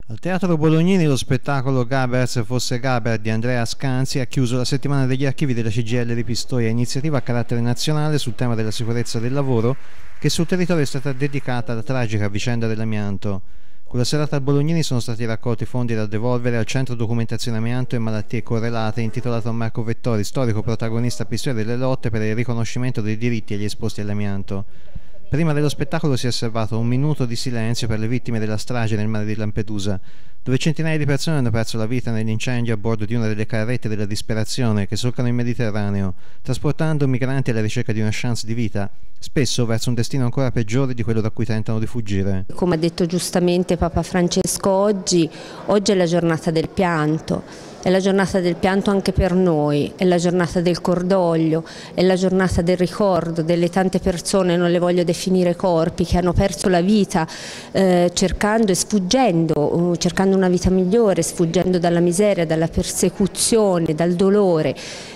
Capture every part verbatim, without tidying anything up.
Al Teatro Bolognini lo spettacolo Gabers fosse Gaber di Andrea Scanzi ha chiuso la settimana degli archivi della C G I L di Pistoia, iniziativa a carattere nazionale sul tema della sicurezza del lavoro che sul territorio è stata dedicata alla tragica vicenda dell'amianto. Con la serata al Bolognini sono stati raccolti fondi da devolvere al Centro Documentazione Amianto e Malattie Correlate intitolato a Marco Vettori, storico protagonista a Pistoia delle lotte per il riconoscimento dei diritti agli esposti all'amianto. Prima dello spettacolo si è osservato un minuto di silenzio per le vittime della strage nel mare di Lampedusa, dove centinaia di persone hanno perso la vita nell'incendio a bordo di una delle carrette della disperazione che solcano il Mediterraneo, trasportando migranti alla ricerca di una chance di vita, spesso verso un destino ancora peggiore di quello da cui tentano di fuggire. Come ha detto giustamente Papa Francesco oggi, oggi è la giornata del pianto. È la giornata del pianto anche per noi, è la giornata del cordoglio, è la giornata del ricordo delle tante persone, non le voglio definire corpi, che hanno perso la vita eh, cercando e sfuggendo, cercando una vita migliore, sfuggendo dalla miseria, dalla persecuzione, dal dolore,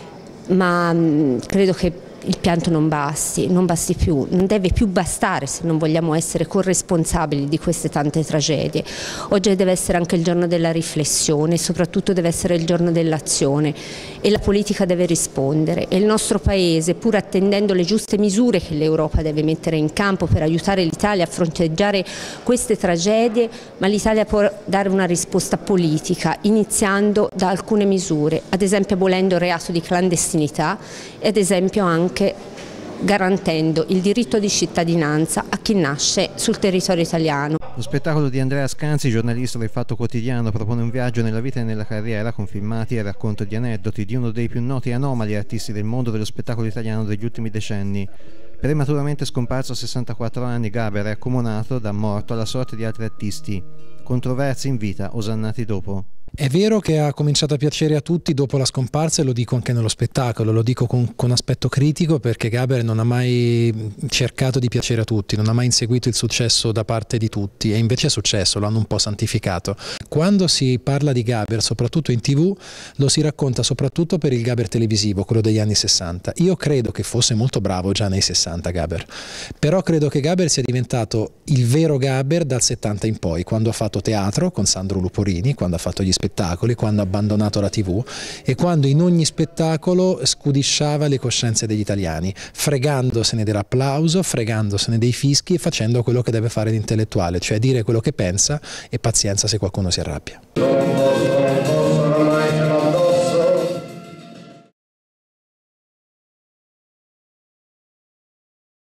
ma mh, credo che il pianto non basti, non basti più, non deve più bastare se non vogliamo essere corresponsabili di queste tante tragedie. Oggi deve essere anche il giorno della riflessione, soprattutto deve essere il giorno dell'azione e la politica deve rispondere e il nostro Paese, pur attendendo le giuste misure che l'Europa deve mettere in campo per aiutare l'Italia a fronteggiare queste tragedie, ma l'Italia può dare una risposta politica iniziando da alcune misure, ad esempio abolendo il reato di clandestinità e ad esempio anche garantendo il diritto di cittadinanza a chi nasce sul territorio italiano. Lo spettacolo di Andrea Scanzi, giornalista del Fatto Quotidiano, propone un viaggio nella vita e nella carriera con filmati e racconto di aneddoti di uno dei più noti e anomali artisti del mondo dello spettacolo italiano degli ultimi decenni. Prematuramente scomparso a sessantaquattro anni, Gaber è accomunato da morto alla sorte di altri artisti, controversi in vita, osannati dopo. È vero che ha cominciato a piacere a tutti dopo la scomparsa e lo dico anche nello spettacolo, lo dico con, con aspetto critico perché Gaber non ha mai cercato di piacere a tutti, non ha mai inseguito il successo da parte di tutti e invece è successo, lo hanno un po' santificato. Quando si parla di Gaber, soprattutto in tv, lo si racconta soprattutto per il Gaber televisivo, quello degli anni sessanta. Io credo che fosse molto bravo già nei sessanta Gaber, però credo che Gaber sia diventato il vero Gaber dal settanta in poi, quando ha fatto teatro con Sandro Luporini, quando ha fatto gli spettacoli, quando ha abbandonato la tv e quando in ogni spettacolo scudisciava le coscienze degli italiani, fregandosene dell'applauso, fregandosene dei fischi e facendo quello che deve fare l'intellettuale, cioè dire quello che pensa e pazienza se qualcuno si arrabbia.